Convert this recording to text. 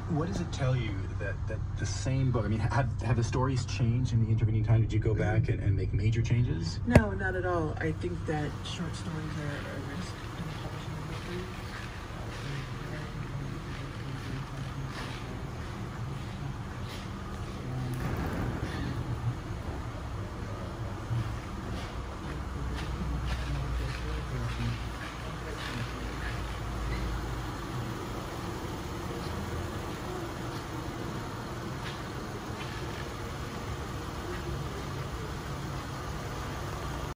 What does it tell you that the same book? I mean, have the stories changed in the intervening time? Did you go back and make major changes? No, not at all. I think that short stories are a risk in the publishing industry.